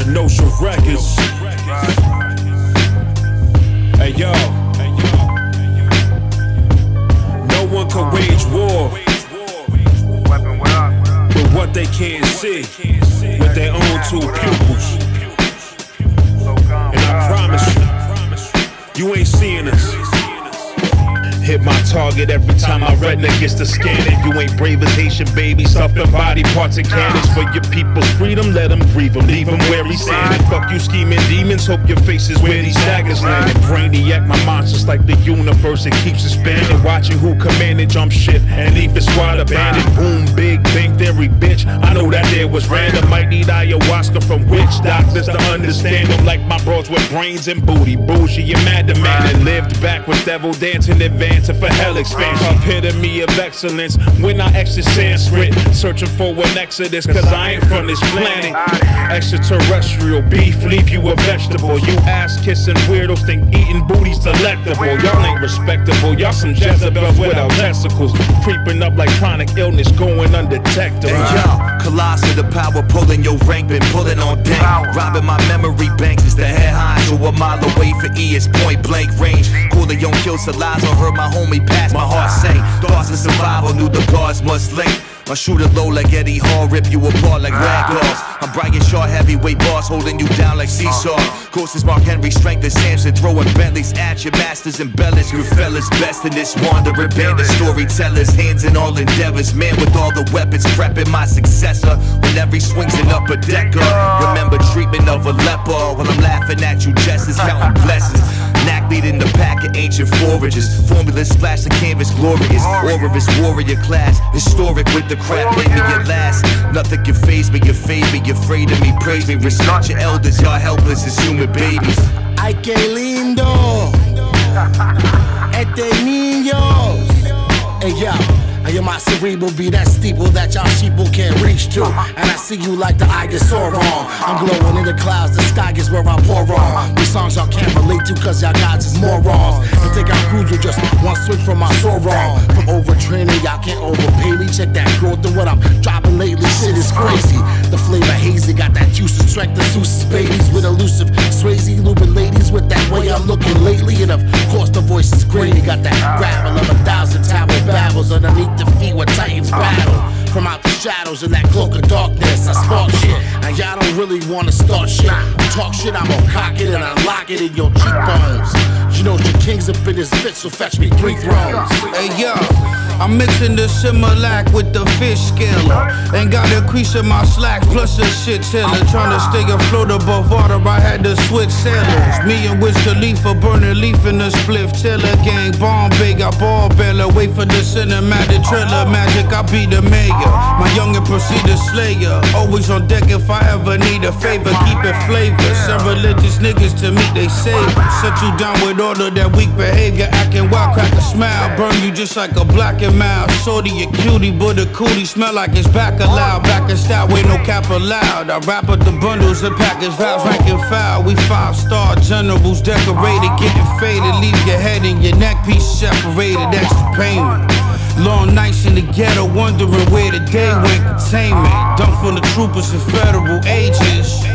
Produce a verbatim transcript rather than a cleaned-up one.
Notion Records. Hey yo, no one can wage war with what they can't see with their own two pupils. And I promise you, you ain't seeing us. Hit my target every time my retina gets to scanning. You ain't brave as Haitian baby, stuffing body parts and cannons. For your people's freedom, let them grieve them, leave them where he's standing. Fuck you scheming demons, hope your face is where these daggers landing. Brainiac, my monsters like the universe, it keeps expanding. Watching who commanded jump ship and leave the squad abandoned. Boom, big bang theory, bitch, I know that there was random. Might need ayahuasca from witch doctors to understand them. Like my bros with brains and booty, bougie, you mad the man that lived backwards, devil dancing advance for hell expansion. Epitome of excellence when I exit Sanskrit, searching for an exodus, cause I ain't from this planet. Extraterrestrial beef, leave you a vegetable. You ass-kissing weirdos think eating booty's delectable. Y'all ain't respectable, y'all some Jezebels without testicles, creeping up like chronic illness, going undetectable. Hey yo, Colossus, the power pulling your rank, been pulling on deck. Robbing my memory banks is the head high, so a mile away for E is point blank range. Corleone killed Salazar, heard my homie pass, my heart sank. Thoughts of survival, knew the guards must link. My shooter low like Eddie Hall, rip you apart like ragdolls. I'm Brian Shaw, heavyweight boss, holding you down like seesaw. Course is Mark Henry, strength is Samson, throwing Bentleys at your masters embellished. Good fellas, best in this wandering band of storytellers, hands in all endeavors. Man with all the weapons, prepping my successor when every swing's an upper decker. Remember treatment of a leper while I'm laughing at you jesters, counting blessings. Knack leading the pack of ancient forages. Formulas splash the canvas glorious. Aura is warrior class. Historic with the crap, play me your last. Nothing can faze me, you fade me, you're afraid of me, praise me. Respect your elders, y'all helpless as human babies. Ay, que lindo. Este niños. Hey, yo. And you're my cerebral be that steeple that y'all sheeple can't reach to. And I see you like the eye gets sore wrong. I'm glowing in the clouds, the sky gets where I pour on. These songs y'all can't relate to cause y'all gods is morons. And take out crews with just one swing from my sore wrong. From overtraining, y'all can't overpay me. Check that growth and what I'm dropping lately, shit is crazy. The flavor hazy, got that juice and strength of Zeus's babies. With elusive Swayze, looping ladies with that way I'm looking lately. And of course the voice is grainy, got that gravel of a thousand tower babbles underneath the feet where titans battle. From out the shadows in that cloak of darkness, I spark shit, and y'all don't really wanna start shit. Talk shit, I'm gonna cock it and unlock it in your cheekbones. You know your king's up in his bitch, so fetch me three thrones. Hey yo, I'm mixing the Similac with the fish scaler. Ain't got a crease in my slacks, plus a shit tiller. Trying to stay afloat above water, I had to switch sailors. Me and Wiz Khalifa burning leaf in the spliff tiller. Gang Bombay got ball baller. Wait for the cinematic trailer. Magic, I be the mayor. My youngin' proceed to slayer. Always on deck if I ever need a favor. Keep it flavor. Some religious niggas to meet they savior. Set you down with all of that weak behavior. Acting wild, crack a smile. Burn you just like a black and mild. Shorty a cutie, but a cootie smell like it's back allowed. Back in style, ain't no cap allowed. I wrap up the bundles and package vibes, rank and file. We five star generals, decorated, getting faded. Leave your head and your neck piece separated, extra payment. Long nights in the ghetto, wondering where the day went. Containment, done from the troopers and federal agents.